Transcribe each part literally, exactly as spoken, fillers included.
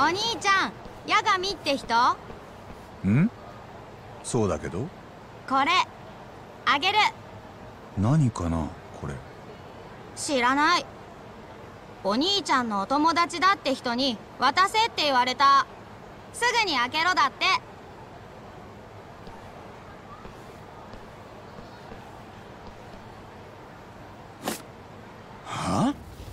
お兄ちゃん、八神って人？ ん？そうだけど。 これあげる。 何かなこれ。 知らない。お兄ちゃんのお友達だって人に渡せって言われた。すぐに開けろだって。 はあ？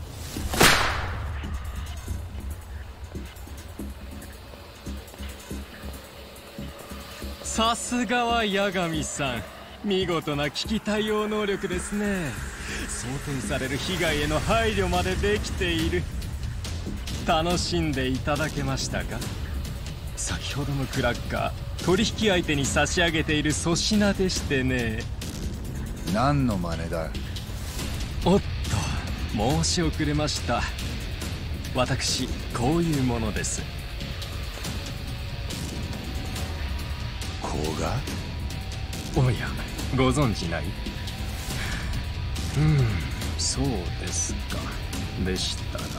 さすがは八神さん、見事な危機対応能力ですね。想定される被害への配慮までできている。楽しんでいただけましたか？先ほどのクラッカー、取引相手に差し上げている粗品でしてね。 何の真似だ？ おっと、申し遅れました。私、こういうものです。 こうが？ おや、ご存知ない？うん、そうですか。でしたら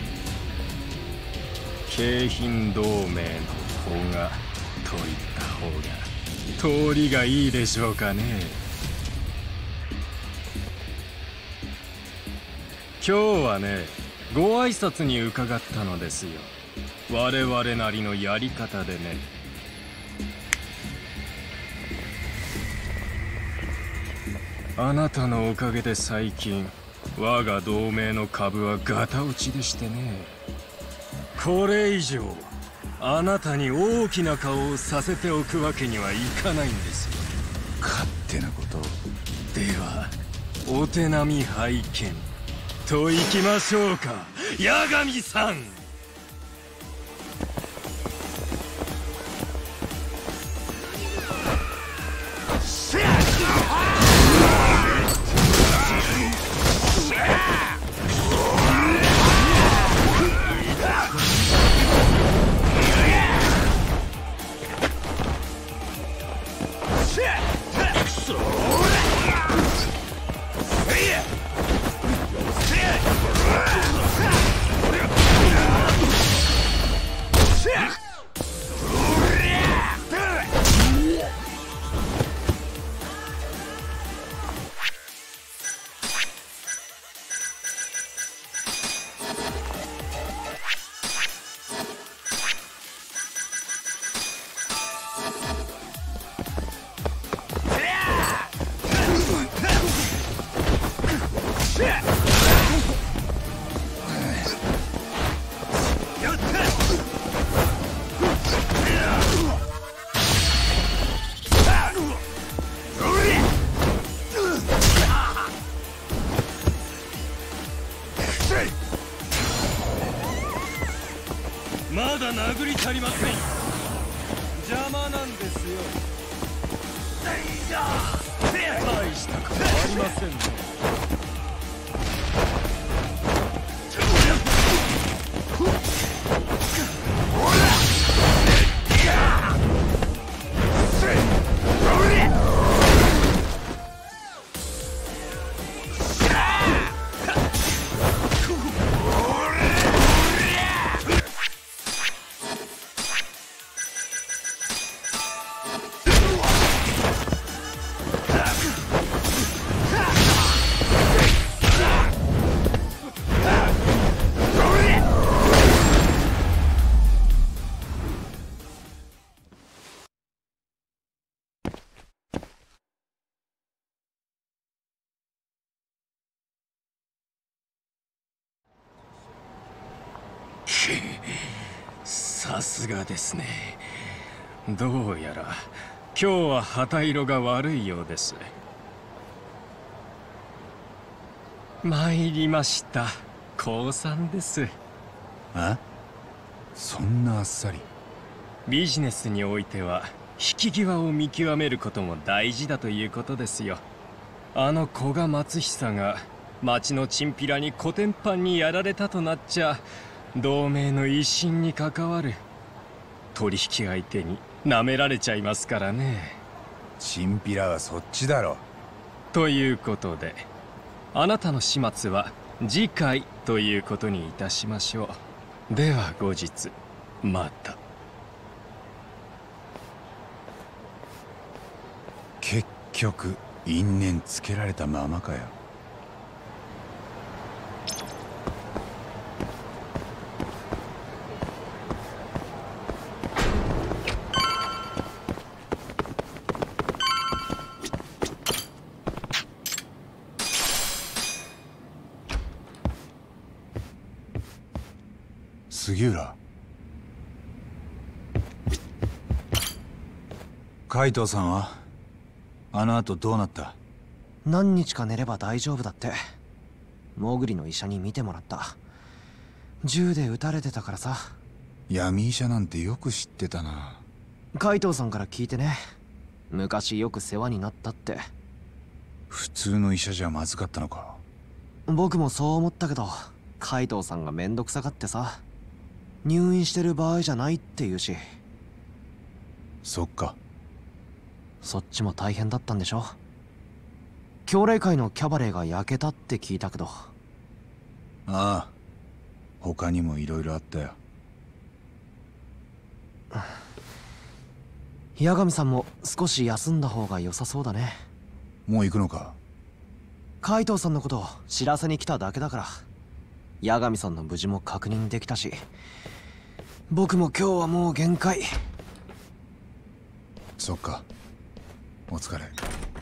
京浜同盟の方がといった方が通りがいいでしょうかね。今日はね、ご挨拶に伺ったのですよ。我々なりのやり方でね。あなたのおかげで最近我が同盟の株はガタ落ちでしてね。これ以上あなたに大きな顔をさせておくわけにはいかないんですよ。 勝手なこと。 ではお手並み拝見といきましょうか、八神さん。まだ殴り足りません。邪魔なんですよ。大したことありませんね。さすがですね。どうやら今日は旗色が悪いようです。参りました。降参です。 あ？そんなあっさり。 ビジネスにおいては引き際を見極めることも大事だということですよ。あの古賀松久が町のチンピラにコテンパンにやられたとなっちゃ、同盟の威信に関わる。取引相手に舐められちゃいますからね。 チンピラはそっちだろ。 ということで、あなたの始末は次回ということにいたしましょう。では後日。 また。 結局因縁つけられたままかよ。杉浦、海藤さんはあの後どうなった？ 何日か寝れば大丈夫だって。モグリの医者に診てもらった。銃で撃たれてたからさ。 闇医者なんてよく知ってたな。 海藤さんから聞いてね。昔よく世話になったって。 普通の医者じゃまずかったのか。 僕もそう思ったけど、海藤さんがめんどくさがってさ、入院してる場合じゃないって言うし。 そっか。 そっちも大変だったんでしょ。教霊界のキャバレーが焼けたって聞いたけど。 ああ、他にもいろいろあったよ。 八神さんも少し休んだ方が良さそうだね。 もう行くのか？ 海藤さんのことを知らせに来ただけだから。八神さんの無事も確認できたし、僕も今日はもう限界。 そっか、お疲れ。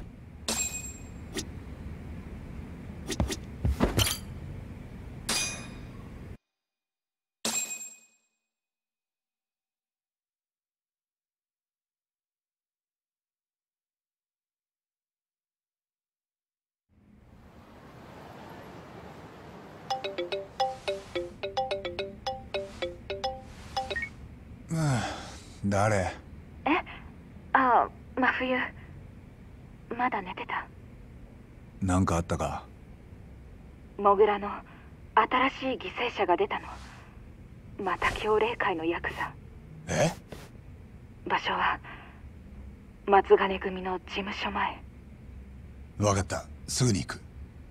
誰？ え？ああ、真冬。まだ寝てた。 なんかあったか？ モグラの新しい犠牲者が出たの。また教霊界のヤクザ。 え？ 場所は松金組の事務所前。 分かった、すぐに行く。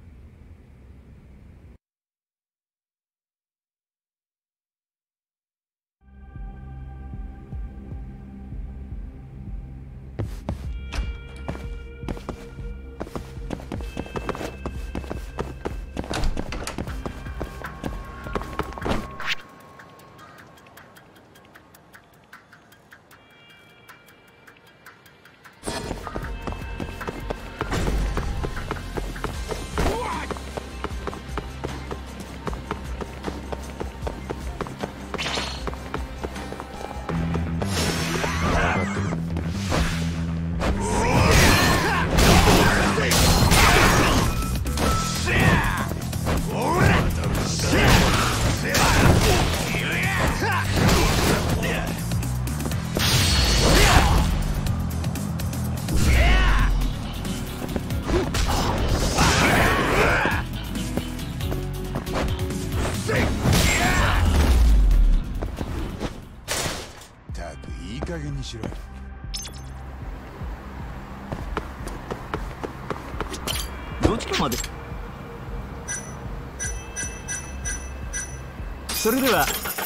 どっちかまで。それでは。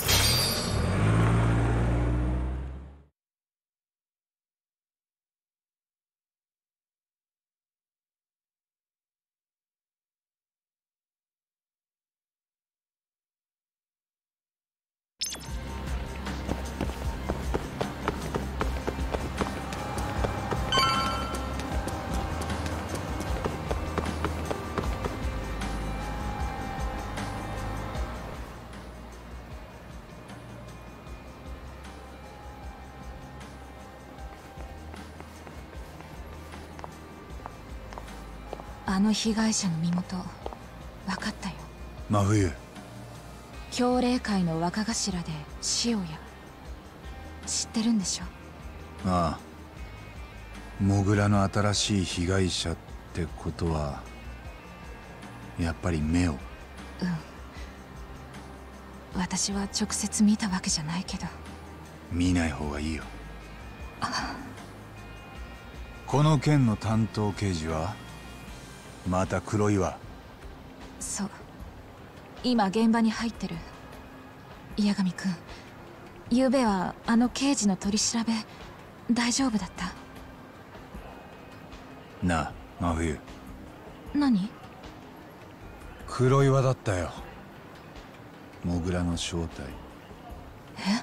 あの被害者の身元分かったよ。 真冬。 教霊界の若頭で塩谷。知ってるんでしょ？ ああ、モグラの新しい被害者ってことはやっぱり目を。 うん、私は直接見たわけじゃないけど。 見ない方がいいよ。この件の担当刑事はまた黒岩。 そう、今現場に入ってる。八神君、 昨べはあの刑事の取り調べ大丈夫だった？ なあ真冬。 何？ 黒岩だったよ、モグラの正体。 え？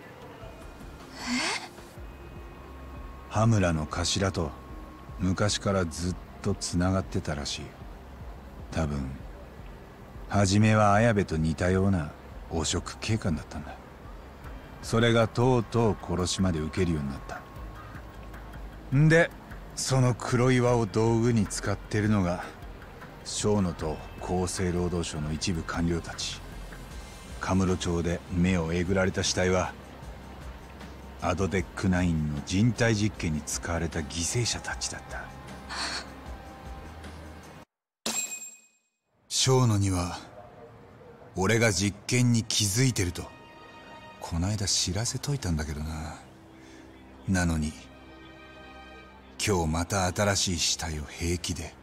羽村の頭と昔からずっとつながってたらしい。多分初めは綾部と似たような汚職警官だったんだ。それがとうとう殺しまで受けるようになった。んでその黒岩を道具に使ってるのが庄野と厚生労働省の一部官僚たち。カムロ町で目をえぐられた死体はアドデックナインの人体実験に使われた犠牲者たちだった。庄野には俺が実験に気づいてるとこないだ知らせといたんだけどな。なのに今日また新しい死体を平気で。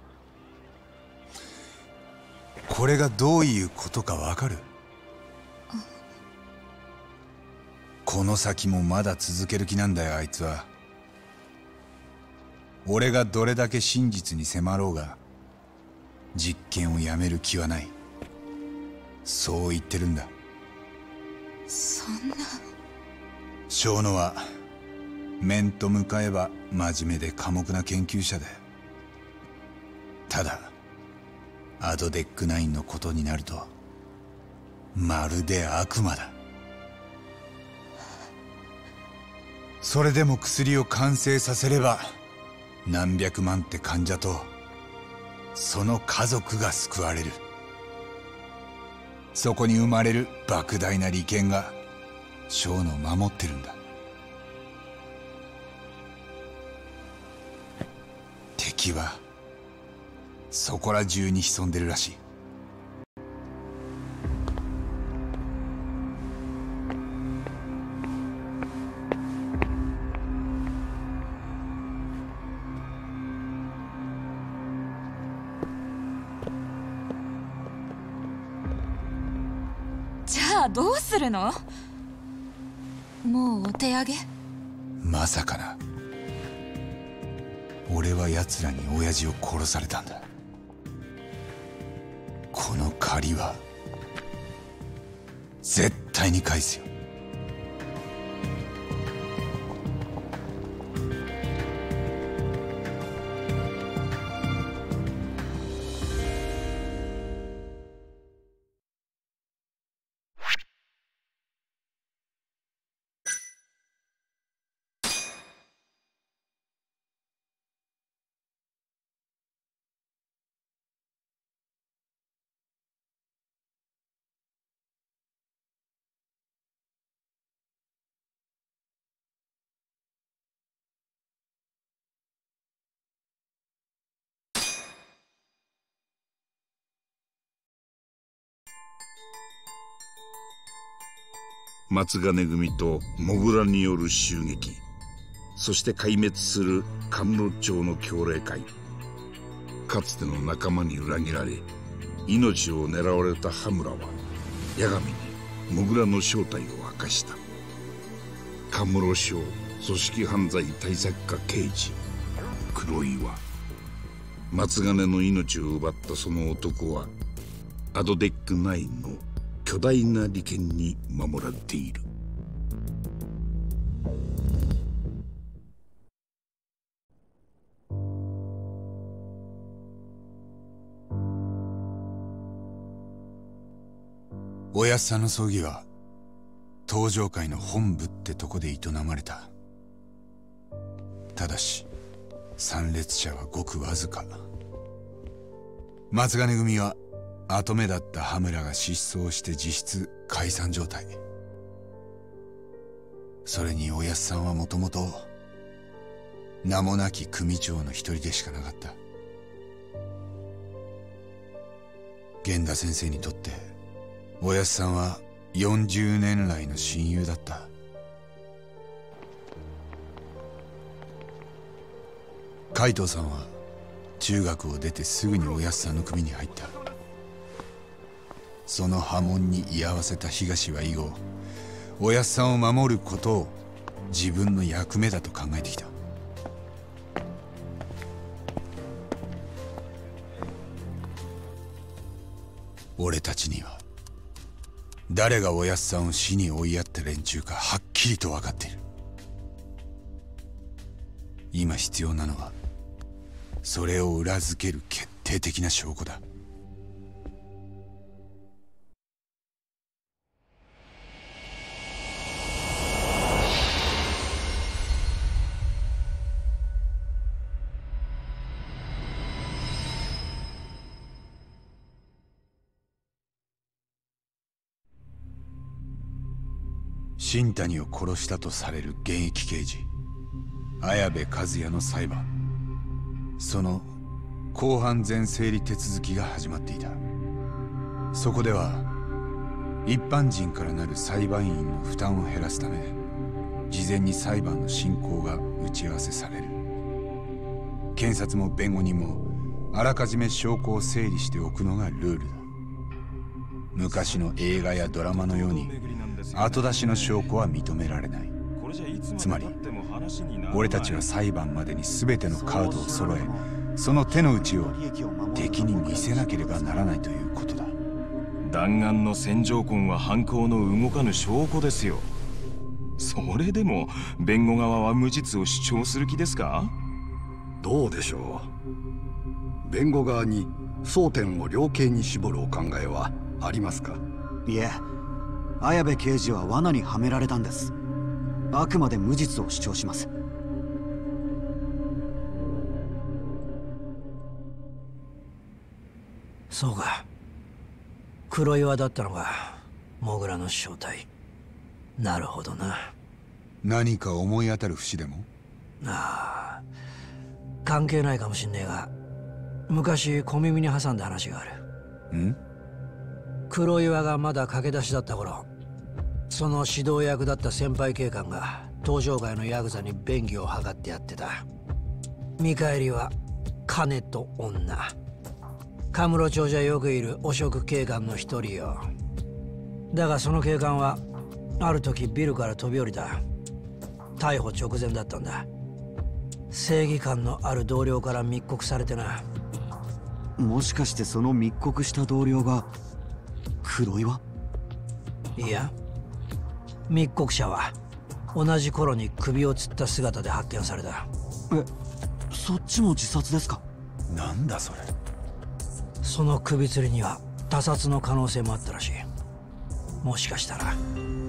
これがどういうことかわかる？この先もまだ続ける気なんだよ、あいつは。俺がどれだけ真実に迫ろうが実験をやめる気はない。そう言ってるんだ。 そんな。 庄野は面と向かえば真面目で寡黙な研究者で、ただアドデックナインのことになるとまるで悪魔だ。それでも薬を完成させれば何百万って患者とその家族が救われる。そこに生まれる莫大な利権が庄野を守ってるんだ。敵はそこら中に潜んでるらしい。 じゃあどうするの？もうお手上げ？ まさかな。俺は奴らに親父を殺されたんだ。この借りは絶対に返すよ。 松金組とモグラによる襲撃、そして壊滅する神室町の協励会。かつての仲間に裏切られ命を狙われた羽村は八神にモグラの正体を明かした。神室署組織犯罪対策課刑事黒岩。松金の命を奪ったその男はアドデックナインの巨大な利権に守られている。 おやっさんの葬儀は東上会の本部ってとこで営まれた。ただし参列者はごくわずか。松金組は跡目だった羽村が失踪して実質解散状態。それにおやっさんはもともと名もなき組長の一人でしかなかった。源田先生にとっておやっさんはよんじゅうねん来の親友だった。海藤さんは中学を出てすぐにおやっさんの組に入った。その波紋に居合わせた東は以後おやっさんを守ることを自分の役目だと考えてきた。俺たちには誰がおやっさんを死に追いやった連中かはっきりと分かっている。今必要なのはそれを裏付ける決定的な証拠だ。新谷を殺したとされる現役刑事綾部和也の裁判、その公判前整理手続きが始まっていた。そこでは一般人からなる裁判員の負担を減らすため事前に裁判の進行が打ち合わせされる。検察も弁護人もあらかじめ証拠を整理しておくのがルールだ。昔の映画やドラマのように後出しの証拠は認められない。つまり俺たちは裁判までに全てのカードを揃え、その手の内を敵に見せなければならないということだ。 弾丸の線条痕は犯行の動かぬ証拠ですよ。それでも弁護側は無実を主張する気ですか？ どうでしょう。弁護側に争点を量刑に絞るお考えはありますか？ いえ、綾部刑事は罠にはめられたんです。あくまで無実を主張します。 そうか、黒岩だったのがモグラの正体。なるほどな。 何か思い当たる節でも？ ああ、関係ないかもしんねえが、昔小耳に挟んだ話がある。 ん？ 黒岩がまだ駆け出しだった頃、その指導役だった先輩警官が東上界のヤクザに便宜を図ってやってた。見返りは金と女。カムロ町じゃよくいる汚職警官の一人よ。だがその警官はある時ビルから飛び降りた。逮捕直前だったんだ。正義感のある同僚から密告されてな。 もしかしてその密告した同僚が黒岩？ いや、密告者は同じ頃に首を吊った姿で発見された。 え、そっちも自殺ですか？ なんだそれ。 その首吊りには他殺の可能性もあったらしい。もしかしたら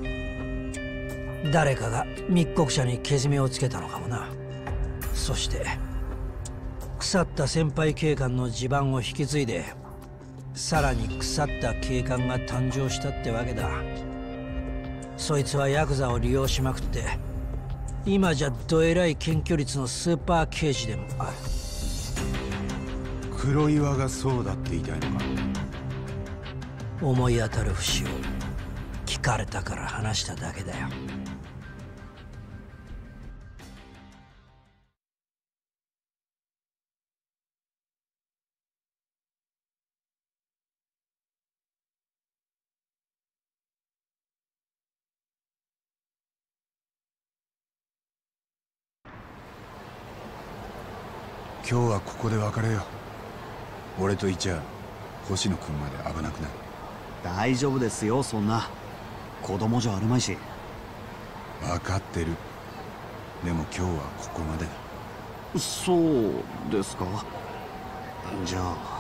誰かが密告者にけじめをつけたのかもな。そして腐った先輩警官の地盤を引き継いで、さらに腐った警官が誕生したってわけだ。そいつはヤクザを利用しまくって、今じゃどえらい検挙率のスーパー刑事でもある。 黒岩がそうだって言いたいのか？ 思い当たる節を聞かれたから話しただけだよ。 今日はここで別れよう。俺といちゃ星野君まで危なくない？ 大丈夫ですよ、そんな。子供じゃあるまいし。 分かってる。でも今日はここまでだ。 そうですか。じゃあ。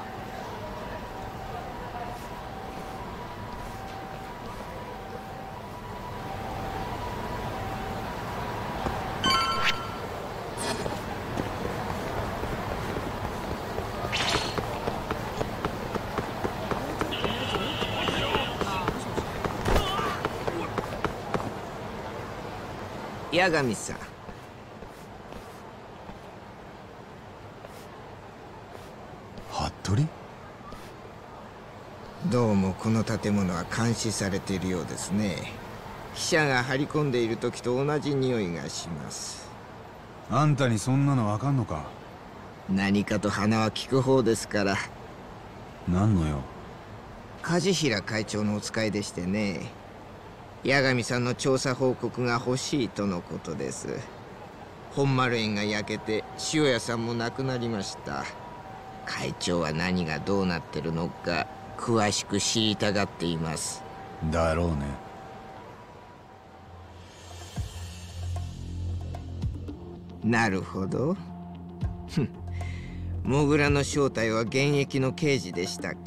八神さん。 服部？ どうもこの建物は監視されているようですね。記者が張り込んでいる時と同じ匂いがします。 あんたにそんなのわかんのか？ 何かと鼻は利く方ですから。 何のよ？ 梶平会長のお使いでしてね。 八神さんの調査報告が欲しいとのことです。本丸園が焼けて塩屋さんも亡くなりました。会長は何がどうなってるのか詳しく知りたがっています。 だろうね。 なるほど。モグラの正体は現役の刑事でしたか。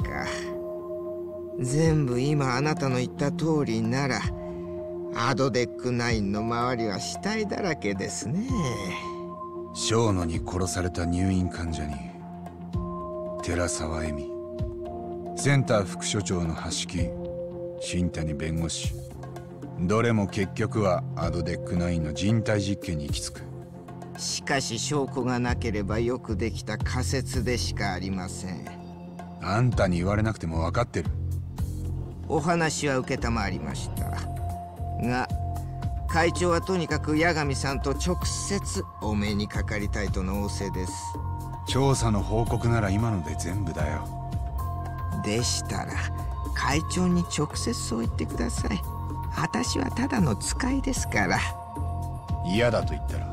全部今あなたの言った通りならアドデックナインの周りは死体だらけですね。 小野に殺された入院患者に寺沢恵美、センター副所長の橋木、新谷弁護士、どれも結局はアドデックナインの人体実験に行き着く。 しかし証拠がなければよくできた仮説でしかありません。 あんたに言われなくても分かってる。 お話は承りましたが、会長はとにかく八神さんと直接お目にかかりたいとの仰せです。 調査の報告なら今ので全部だよ。 でしたら会長に直接そう言ってください。私はただの使いですから。 嫌だと言ったら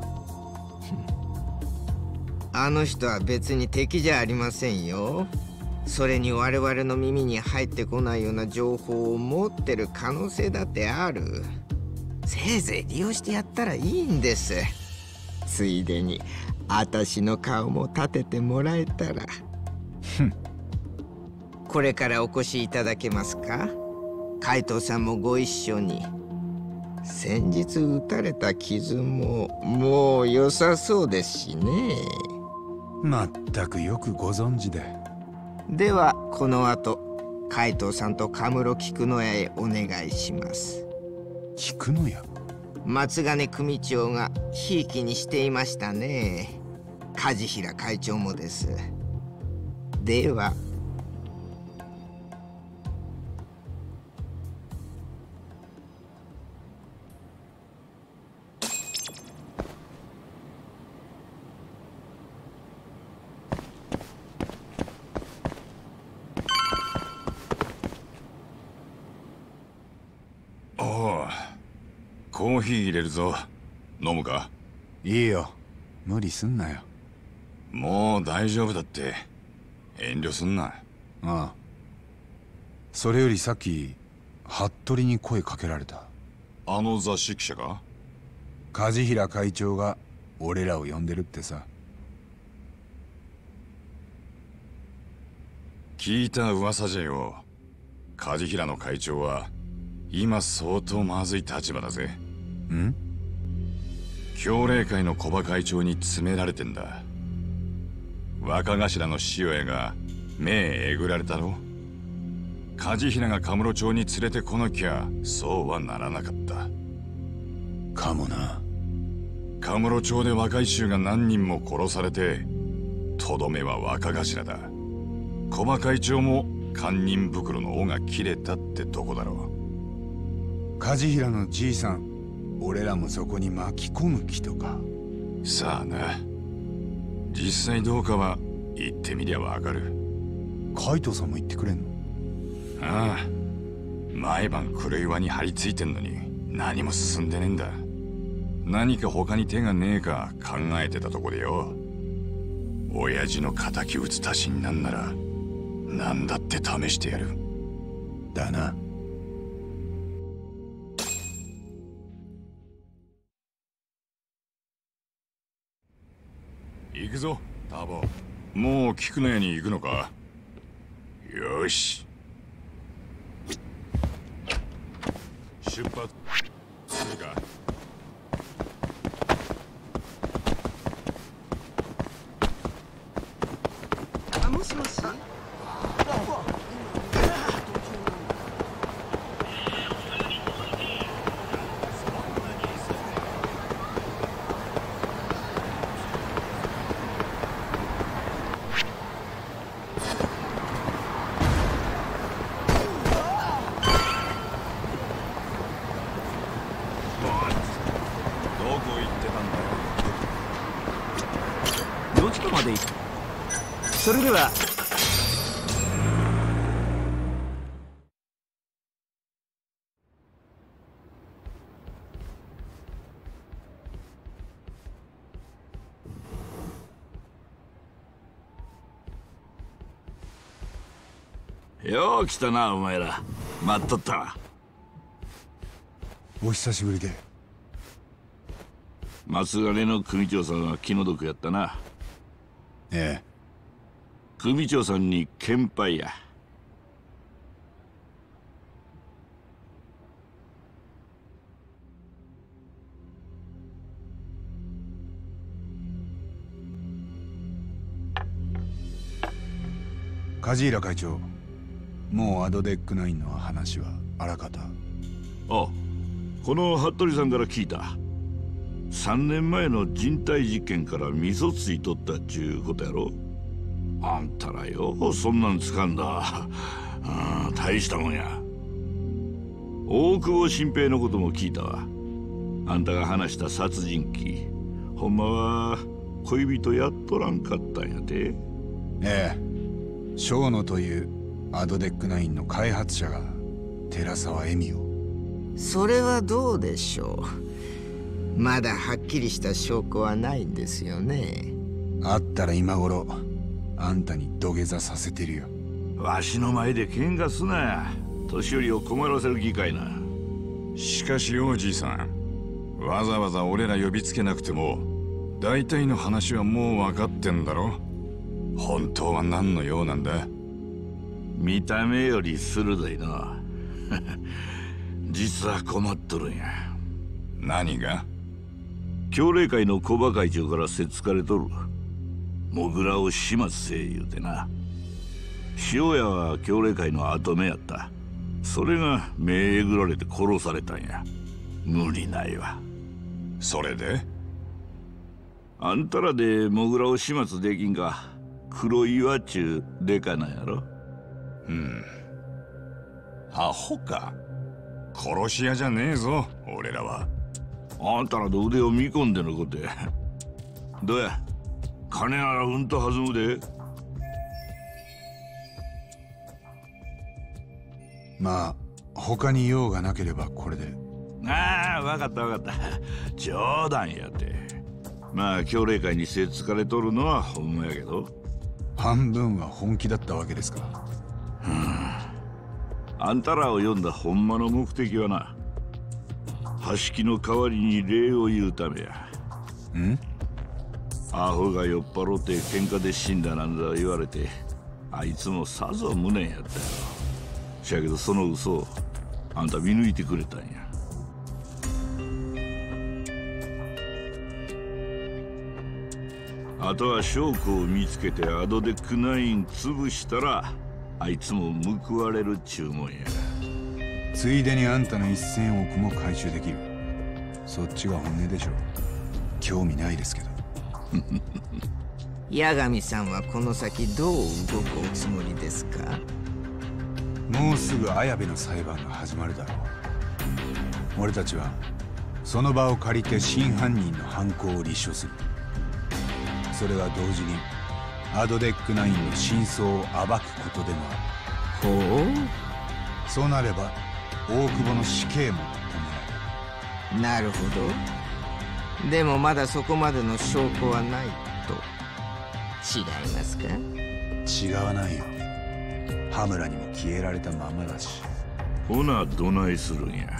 あの人は別に敵じゃありませんよ。それに我々の耳に入ってこないような情報を持ってる可能性だってある。せいぜい利用してやったらいいんです。ついでに私の顔も立ててもらえたら。これからお越しいただけますか。海藤さんもご一緒に。先日撃たれた傷ももう良さそうですしね。 まったくよくご存知で。 ではこの後海藤さんとカムロ菊野屋へお願いします。 菊野屋？ 松金組長がひいきにしていましたね。梶平会長もです。では。 コーヒー入れるぞ。飲むか？ いいよ、無理すんなよ。 もう大丈夫だって、遠慮すんな。 ああ、それよりさっき服部に声かけられた。 あの雑誌記者が？ 梶平会長が俺らを呼んでるってさ。 聞いた噂じゃよ。梶平の会長は今相当まずい立場だぜ。 ん？ 協励会の小葉会長に詰められてんだ。若頭の塩屋が目えぐられたろ。梶平がカムロ町に連れてこなきゃそうはならなかった。 かもな。 カムロ町で若い衆が何人も殺されて、とどめは若頭だ。小葉会長も堪忍袋の尾が切れたってとこだろう。 梶平のじいさん、俺らもそこに巻き込む気とか。 さあな、実際どうかは言ってみりゃわかる。 海藤さんも言ってくれんの？ ああ、毎晩黒岩に張り付いてんのに何も進んでねえんだ。何か他に手がねえか考えてたとこでよ。親父の敵討つ足しになんなら何だって試してやる。 だな。 行くぞ、ターボ。もう菊野屋に行くのか？よし。出発するか。 あ、もしもし。それではよう来たな、お前ら。待っとったわ。 お久しぶりで。 松金の組長さんは気の毒やったな。 ええ。 組長さんに献杯や。 梶浦会長、もうアドデックナインの話はあらかた。 あ、この服部さんから聞いた。さんねんまえの人体実験から味噌ついとったっちゅうことやろ。あんたらようそんなん掴んだ。うん、大したもんや。大久保新平のことも聞いたわ。あんたが話した殺人鬼、ほんまは恋人やっとらんかったんやで。 ええ、小野というアドデックナインの開発者が寺沢恵美を。 それはどうでしょう。まだはっきりした証拠はないんですよね。 あったら今頃あんたに土下座させてるよ。 わしの前で喧嘩すな。年寄りを困らせる議会な。 しかしおじいさん、わざわざ俺ら呼びつけなくても大体の話はもう分かってんだろ。本当は何の用なんだ。 見た目より鋭いな。実は困っとるんや。 何が？ 協励会の小馬会長からせっつかれとる。モグラを始末せえ言うてな。塩屋は協励会の跡目やった。それが目えぐられて殺されたんや。無理ないわ。 それで？ あんたらでモグラを始末できんか。黒岩っちゅうデカなんやろ。 うん。アホか。殺し屋じゃねえぞ俺らは。 あんたらの腕を見込んでのことや。どうや、金ならうんと弾むで。 まあ他に用がなければこれで。 ああ、分かった分かった。冗談やて。まあ協励会にせっつかれとるのはほんまやけど。 半分は本気だったわけですか。 うん。あんたらを呼んだほんまの目的はな、橋木の代わりに礼を言うためや。 ん？ アホが酔っ払って喧嘩で死んだなんだ言われて、あいつもさぞ無念やったよ。しやけどその嘘をあんた見抜いてくれたんや。あとは証拠を見つけてアドデックナイン潰したらあいつも報われるっちゅうもんや。 ついでにあんたの一千億も回収できる。そっちが本音でしょ。興味ないですけど。 八神さんはこの先どう動くおつもりですか？ もうすぐ綾部の裁判が始まるだろう。俺たちはその場を借りて真犯人の犯行を立証する。それは同時にアドデックナインの真相を暴くことでもある。 ほう。 そうなれば大久保の死刑も止められる。 なるほど。でもまだそこまでの証拠はないと。違いますか？ 違わないよ。羽村にも消えられたままだし。 ほなどないするんや。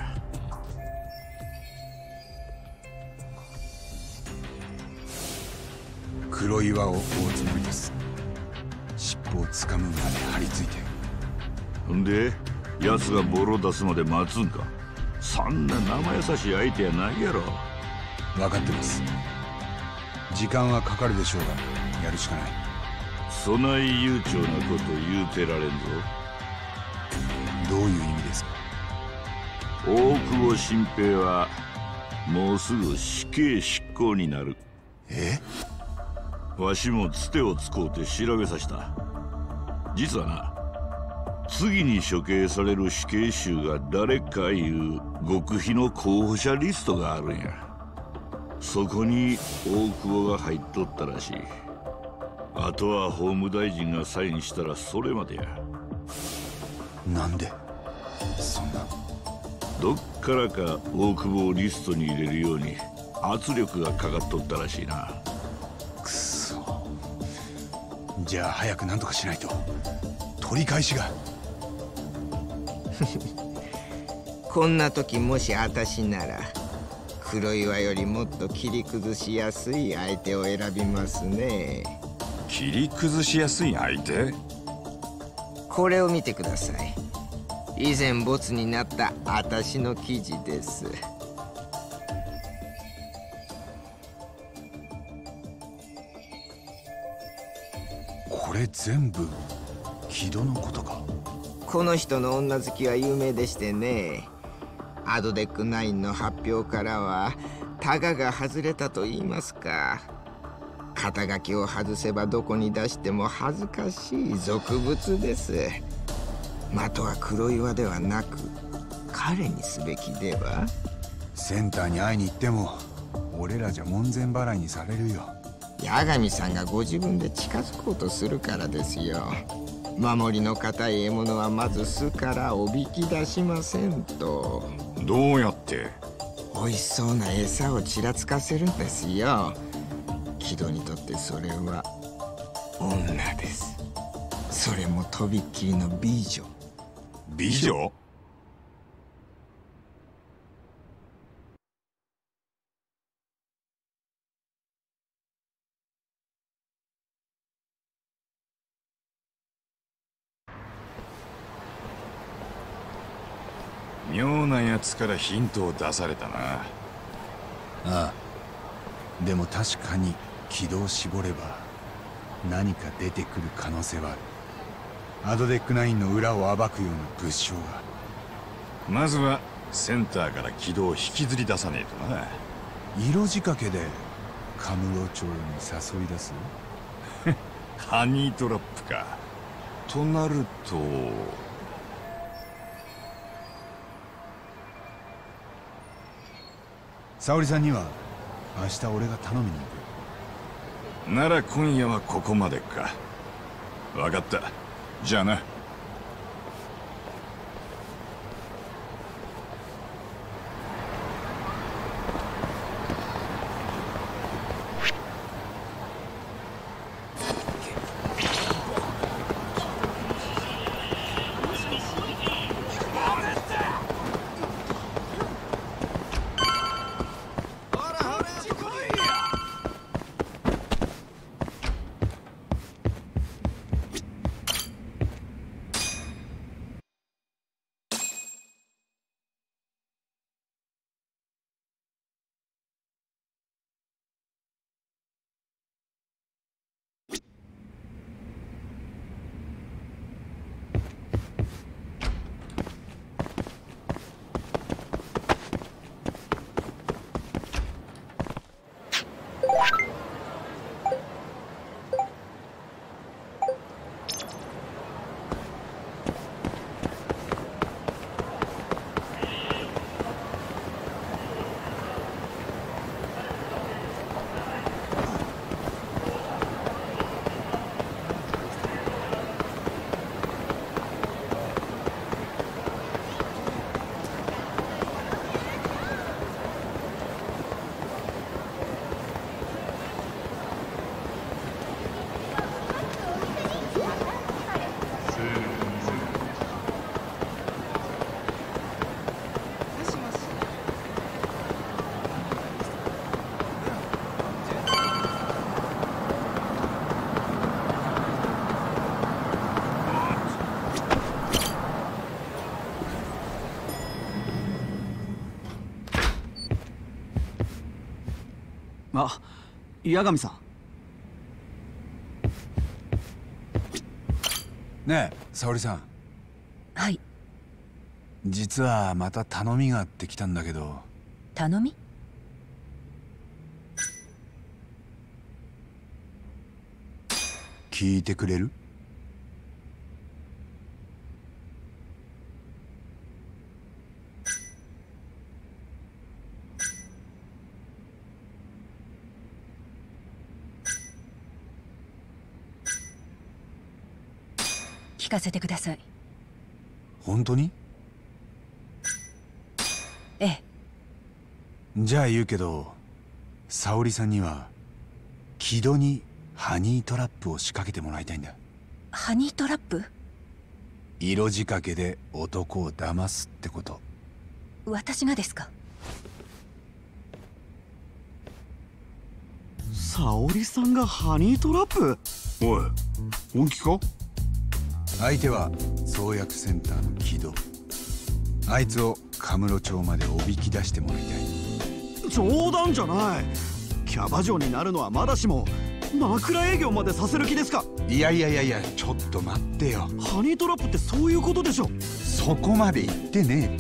黒岩を追うつもりです。尻尾を掴むまで張り付いて。 ほんで奴がボロ出すまで待つんか。そんな生優しい相手やないやろ。 分かってます。時間はかかるでしょうがやるしかない。 そない悠長なこと言うてられんぞ。 どういう意味ですか？ 大久保新平はもうすぐ死刑執行になる。 え？ わしもつてをつこうて調べさせた。実はな、次に処刑される死刑囚が誰かいう極秘の候補者リストがあるんや。そこに大久保が入っとったらしい。あとは法務大臣がサインしたらそれまでや。 なんでそんな。 どっからか大久保をリストに入れるように圧力がかかっとったらしいな。 くそ。じゃあ早く何とかしないと取り返しが。 こんな時もし私なら黒岩よりもっと切り崩しやすい相手を選びますね。 切り崩しやすい相手？ これを見てください。以前ボツになった私の記事です。 これ全部木戸のことか。 この人の女好きは有名でしてね。アドデックナインの発表からはタガが外れたと言いますか。肩書きを外せばどこに出しても恥ずかしい俗物です。的は黒岩ではなく彼にすべきでは。 センターに会いに行っても俺らじゃ門前払いにされるよ。 八神さんがご自分で近づこうとするからですよ。守りの固い獲物はまず巣からおびき出しませんと。 どうやって？ 美味しそうな餌をちらつかせるんですよ。木戸にとってそれは女です。それもとびっきりの美女。 美女？妙なやつからヒントを出されたな。 ああ、でも確かに軌道を絞れば何か出てくる可能性はある。アドデックナインの裏を暴くような物証が。 まずはセンターから軌道を引きずり出さねえとな。 色仕掛けでカムロ町に誘い出すハニートラップか。となると沙織さんには明日俺が頼みに行く。なら今夜はここまでか。分かった。じゃあな。 あ、八神さん。 ねえ、沙織さん。 はい。 実はまた頼みがあってきたんだけど。 頼み？ 聞いてくれる？ 聞かせてください。 本当に？ ええ。 じゃあ言うけど、沙織さんには木戸にハニートラップを仕掛けてもらいたいんだ。 ハニートラップ？ 色仕掛けで男を騙すってこと。 私がですか？ 沙織さんがハニートラップ？ おい、本気か？ 相手は創薬センターの木戸。あいつをカムロ町までおびき出してもらいたい。 冗談じゃない。キャバ嬢になるのはまだしも枕営業までさせる気ですか？ いやいやいやいや、ちょっと待ってよ。 ハニートラップってそういうことでしょ。 そこまで言ってねえって。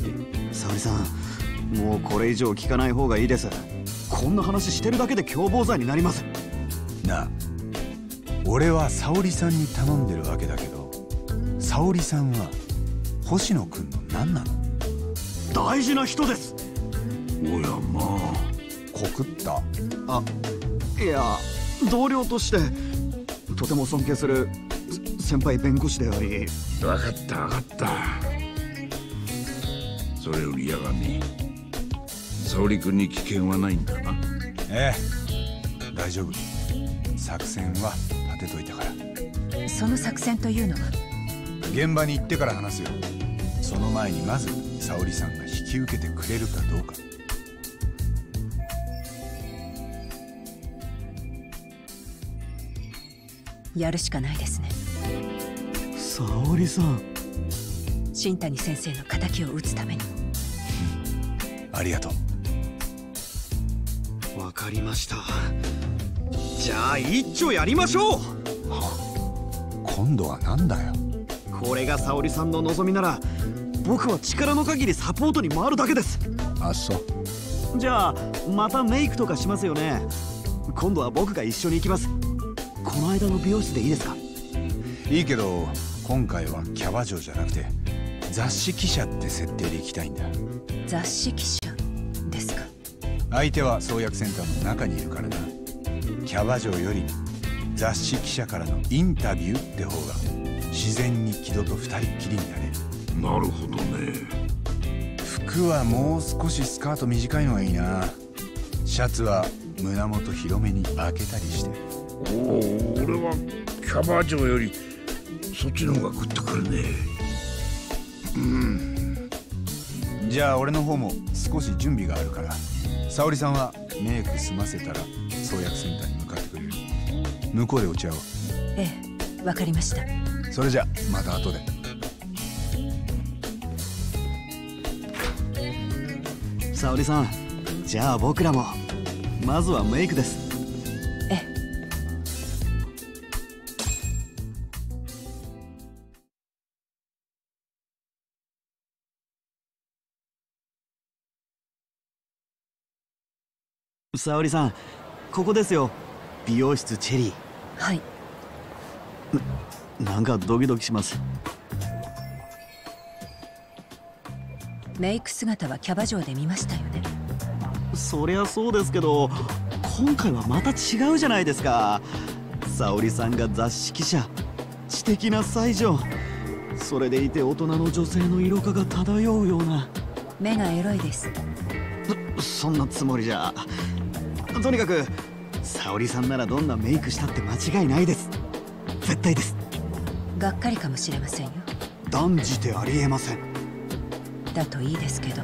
沙織さん、もうこれ以上聞かない方がいいです。こんな話してるだけで共謀罪になります。 なあ、俺は沙織さんに頼んでるわけだけど、沙織さんは星野くんの何なの？ 大事な人です。 おやまあ、 告った？ あ、いや、同僚としてとても尊敬する先輩弁護士であり。 分かった分かった。それより八神、沙織君に危険はないんだな。 ええ、大丈夫。作戦は立てといたから。 その作戦というのは？ 現場に行ってから話すよ。その前にまず沙織さんが引き受けてくれるかどうか。 やるしかないですね。 沙織さん、 新谷先生の敵を討つためにも。 ありがとう。わかりました。じゃあ一丁やりましょう。 はあ、今度はなんだよ。 これが沙織さんの望みなら僕は力の限りサポートに回るだけです。 あ、そう。 じゃあまたメイクとかしますよね。今度は僕が一緒に行きます。この間の美容室でいいですか？ いいけど今回はキャバ嬢じゃなくて雑誌記者って設定で行きたいんだ。 雑誌記者ですか？ 相手は創薬センターの中にいるからな。キャバ嬢より雑誌記者からのインタビューって方が自然に木戸と二人っきりになれる。 なるほどね。 服はもう少しスカート短いのがいいな。シャツは胸元広めに開けたりして。 おお、俺はキャバ嬢よりそっちの方がグッとくるね。 うん。じゃあ俺の方も少し準備があるから、沙織さんはメイク済ませたら創薬センターに向かってくれる。向こうでお茶を。 ええ、わかりました。 それじゃまた後で。 沙織さん、じゃあ僕らもまずはメイクです。 ええ。 沙織さん、ここですよ。美容室チェリー。 はい。 な、なんかドキドキします。 メイク姿はキャバ嬢で見ましたよね。 そりゃそうですけど、今回はまた違うじゃないですか。沙織さんが雑誌記者、知的な才女、それでいて大人の女性の色気が漂うような。 目がエロいです。 そ、そんなつもりじゃ。とにかく沙織さんならどんなメイクしたって間違いないです。絶対です。 がっかりかもしれませんよ。 断じてありえません。 だといいですけど。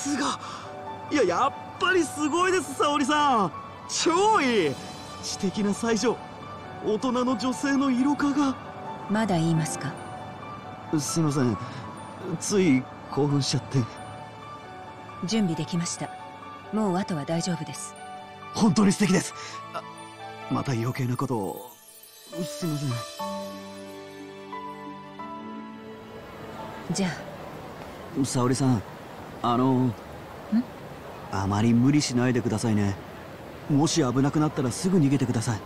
すが、いややっぱりすごいです。沙織さん超いい。知的な才女、大人の女性の色化が。 まだ言いますか？ すいません、つい興奮しちゃって。 準備できました。もうあとは大丈夫です。 本当に素敵です。あ、また余計なことを。すいません。 じゃあ沙織さん、あのんあまり無理しないでくださいね。もし危なくなったらすぐ逃げてください。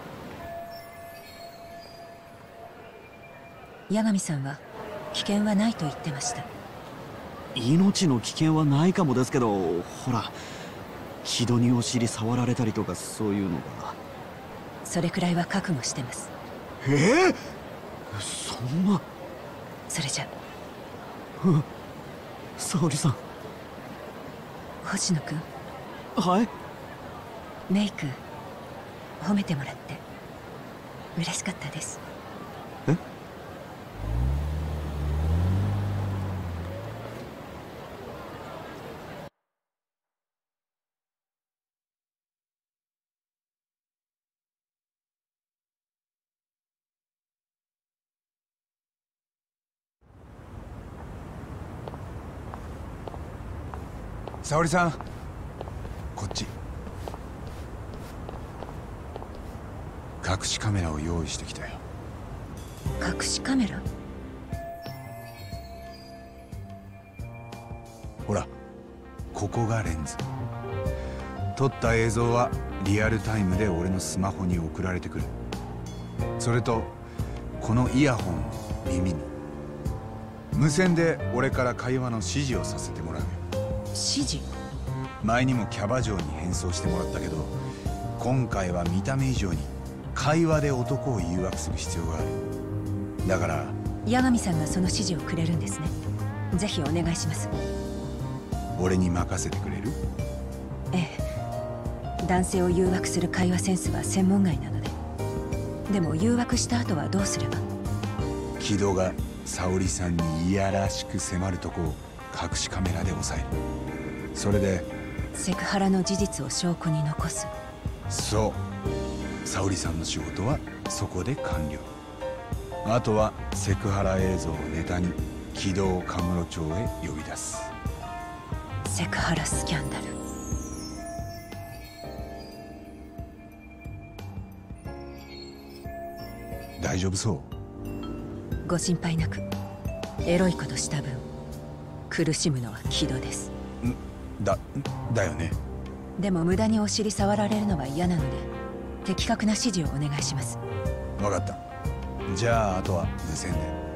八神さんは危険はないと言ってました。 命の危険はないかもですけど、ほら木戸にお尻触られたりとかそういうのが。 それくらいは覚悟してます。 えー、そんな。 それじゃ。 うん、沙織さん。 星野くん。 はい。 メイク褒めてもらって嬉しかったです。 え？ 沙織さん、こっち。隠しカメラを用意してきたよ。 隠しカメラ？ ほら、ここがレンズ。撮った映像はリアルタイムで俺のスマホに送られてくる。それとこのイヤホン耳に無線で俺から会話の指示をさせてもらうよ。 指示？ 前にもキャバ嬢に変装してもらったけど、今回は見た目以上に会話で男を誘惑する必要がある。だから八神さんがその指示をくれるんですね。ぜひお願いします。 俺に任せてくれる？ ええ、男性を誘惑する会話センスは専門外なので。でも誘惑した後はどうすれば？ 木戸が沙織さんにいやらしく迫るとこを隠しカメラで押さえる。それでセクハラの事実を証拠に残す。 そう、沙織さんの仕事はそこで完了。あとはセクハラ映像をネタに木戸を神室町へ呼び出す。 セクハラスキャンダル。 大丈夫そう？ ご心配なく。エロいことした分苦しむのは木戸です。 んだ、だよね。 でも無駄にお尻触られるのは嫌なので的確な指示をお願いします。 分かった。じゃああとは無線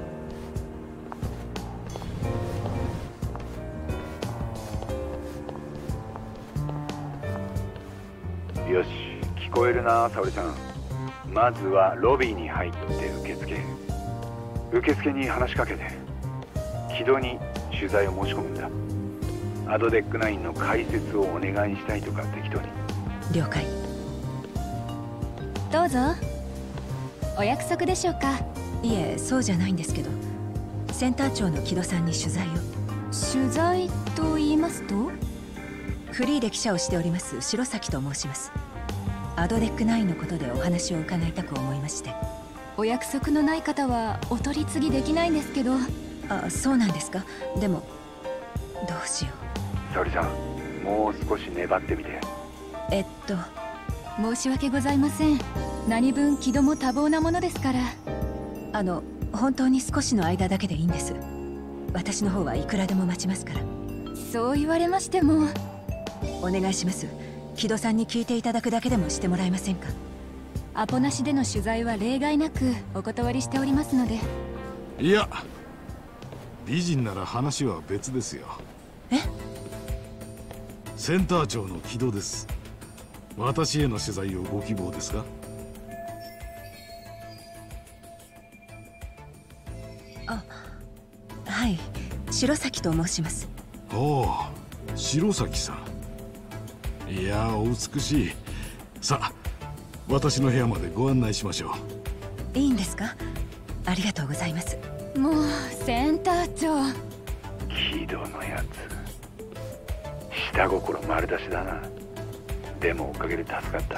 で。よし、聞こえるな、沙織さん。まずはロビーに入って受付。受付に話しかけて木戸に取材を申し込むんだ。アドデックナインの解説をお願いしたいとか適当に。 了解。 どうぞ。お約束でしょうか？ いえ、そうじゃないんですけど、センター長の木戸さんに取材を。 取材と言いますと？ フリーで記者をしております白崎と申します。アドデックナインのことでお話を伺いたく思いまして。 お約束のない方はお取り次ぎできないんですけど。 あ、そうなんですか。でもどうしよう。 沙織さん、もう少し粘ってみて。 えっと申し訳ございません。何分木戸も多忙なものですから。 あの本当に少しの間だけでいいんです。私の方はいくらでも待ちますから。 そう言われましても。 お願いします。木戸さんに聞いていただくだけでもしてもらえませんか？ アポなしでの取材は例外なくお断りしておりますので。 いや、美人なら話は別ですよ。 え？ センター長の木戸です。私への取材をご希望ですか？ あ、はい、白崎と申します。 おお、白崎さん。いや、お美しい。さあ、私の部屋までご案内しましょう。いいんですか？ありがとうございます。 もうセンター長。 木戸のやつ、 下心丸出しだな。でもおかげで助かった。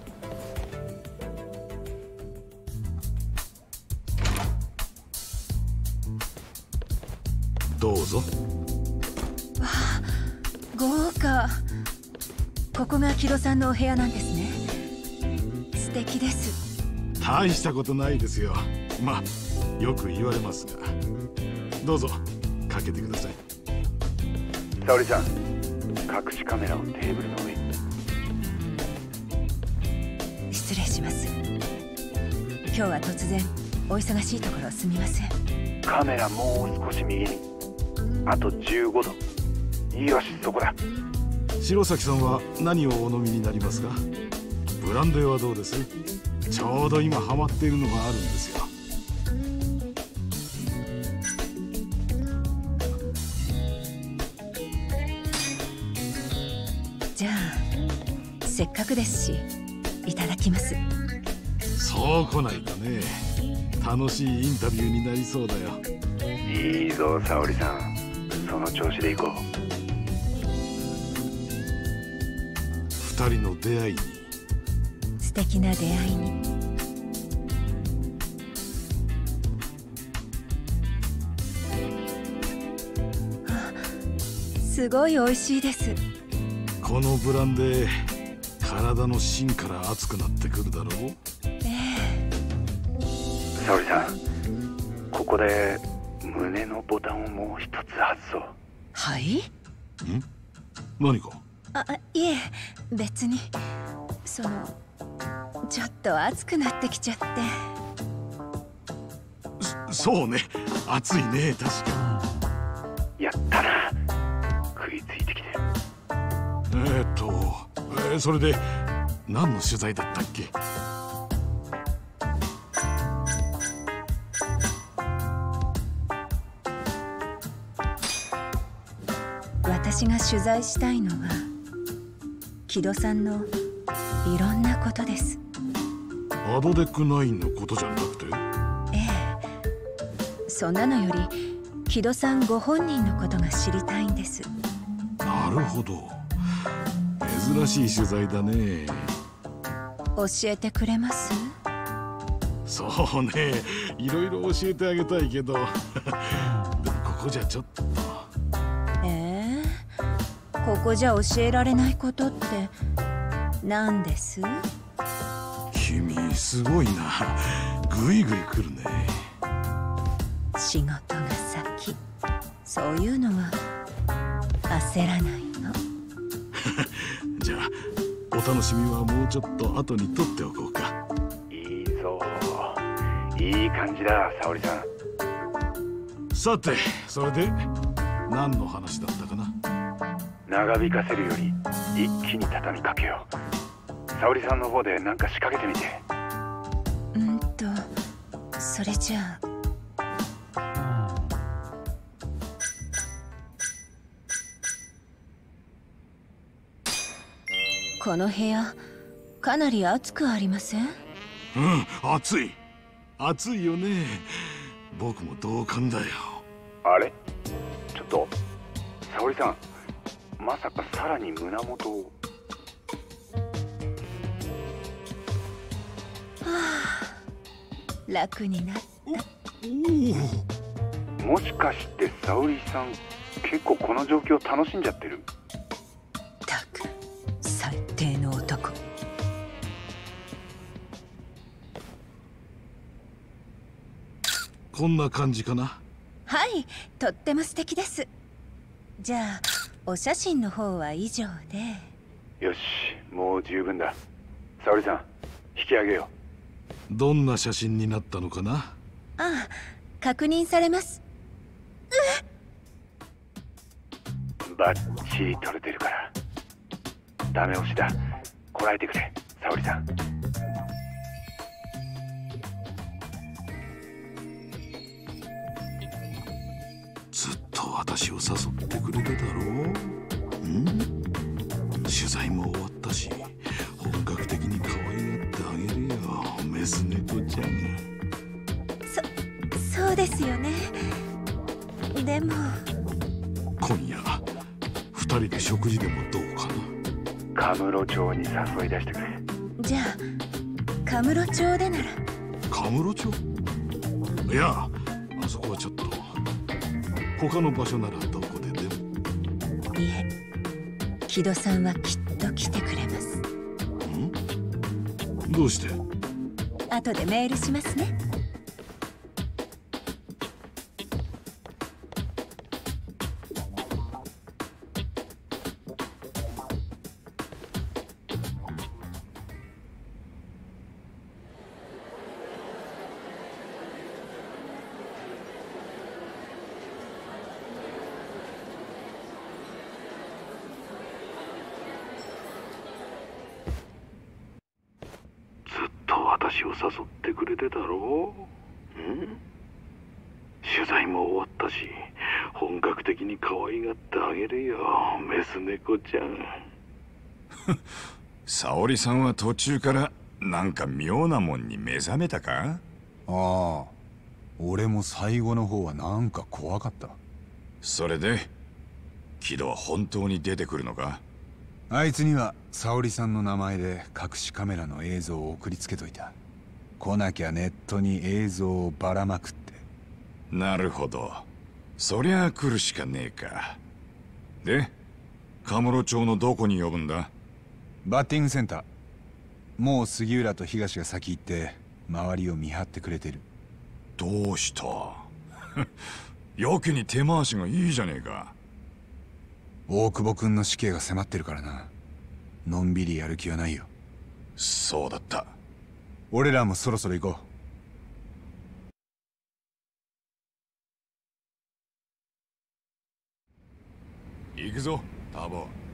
どうぞ。 わあ、豪華。ここが木戸さんのお部屋なんですね。素敵です。 大したことないですよ。まあよく言われますが。どうぞかけてください。 沙織さん、隠しカメラをテーブルの上に。 失礼します。今日は突然お忙しいところすみません。 カメラもう少し右に。あとじゅうごど。よし、そこだ。 白崎さんは何をお飲みになりますか？ブランデーはどうです？ちょうど今ハマっているのがあるんですよ。 じゃあせっかくですしいただきます。 そう来ないかね。楽しいインタビューになりそうだよ。 いいぞ沙織さん、その調子でいこう。 二人の出会いに、 素敵な出会いに。あ、すごい美味しいです。 このブランデー体の芯から熱くなってくるだろう。 ええ。 沙織さん、ここで胸のボタンをもう一つ外そう。 はい？ん？ 何か？ あ、いえ、別に。そのちょっと熱くなってきちゃって。 そそうね、熱いね、確かに。やったな、食いついてきてる。 えー、っと、えー、それで何の取材だったっけ？ 私が取材したいのは木戸さんのいろんなことです。 アドデックナインのことじゃなくて？ ええ、そんなのより木戸さんご本人のことが知りたいんです。 なるほど、珍しい取材だね。 教えてくれます？ そうね、いろいろ教えてあげたいけどでもここじゃちょっと。 ええ、ここじゃ教えられないことって何です？ 君すごいな、ぐいぐい来るね。 仕事が先、そういうのは焦らないの。 じゃあお楽しみはもうちょっと後に取っておこうか。 いいぞ、いい感じだ沙織さん。 さて、それで何の話だったかな？ 長引かせるより一気に畳みかけよう。沙織さんの方で何か仕掛けてみて。 うんとそれじゃあ、この部屋かなり暑くありません？ うん、暑い暑いよね。僕も同感だよ。 あれ、ちょっと沙織さん、まさかさらに胸元を。 はあ、楽になった。 もしかして沙織さん、結構この状況楽しんじゃってる？ たく最低の男。 こんな感じかな？ はい、とっても素敵です。じゃあお写真の方は以上で。 よし、もう十分だ。沙織さん、引き上げよう。どんな写真になったのかな？ ああ、確認されます。 バッチリ撮れてるから。ダメ押しだ。こらえてくれ沙織さん。 ずっと私を誘ってくれただろう。ん？取材も終わったし、本格的に可愛がってあげるよ、メス猫ちゃん。 そ、そうですよね。でも今夜二人人で食事でもどうかな。カムロ町に誘い出してくれ。 じゃあカムロ町でなら。 カムロ町？いや、あそこはちょっと。他の場所ならどこででも。 いえ、木戸さんはきっと来てくれます。 ん？どうして？ 後でメールしますね。 私を誘ってくれてたろう。ん？取材も終わったし、本格的に可愛がってあげるよ、メス猫ちゃん。 沙織さんは途中からなんか妙なもんに目覚めたか？ ああ、俺も最後の方はなんか怖かった。 それで木戸は本当に出てくるのか？ あいつには沙織さんの名前で隠しカメラの映像を送りつけといた。来なきゃネットに映像をばらまくって。 なるほど、そりゃあ来るしかねえか。で、カムロ町のどこに呼ぶんだ？ バッティングセンター。もう杉浦と東が先行って周りを見張ってくれてる。 どうしたやけに手回しがいいじゃねえか。 大久保君の死刑が迫ってるからな。のんびりやる気はないよ。 そうだった。 俺らもそろそろ行こう。行くぞ、タボ。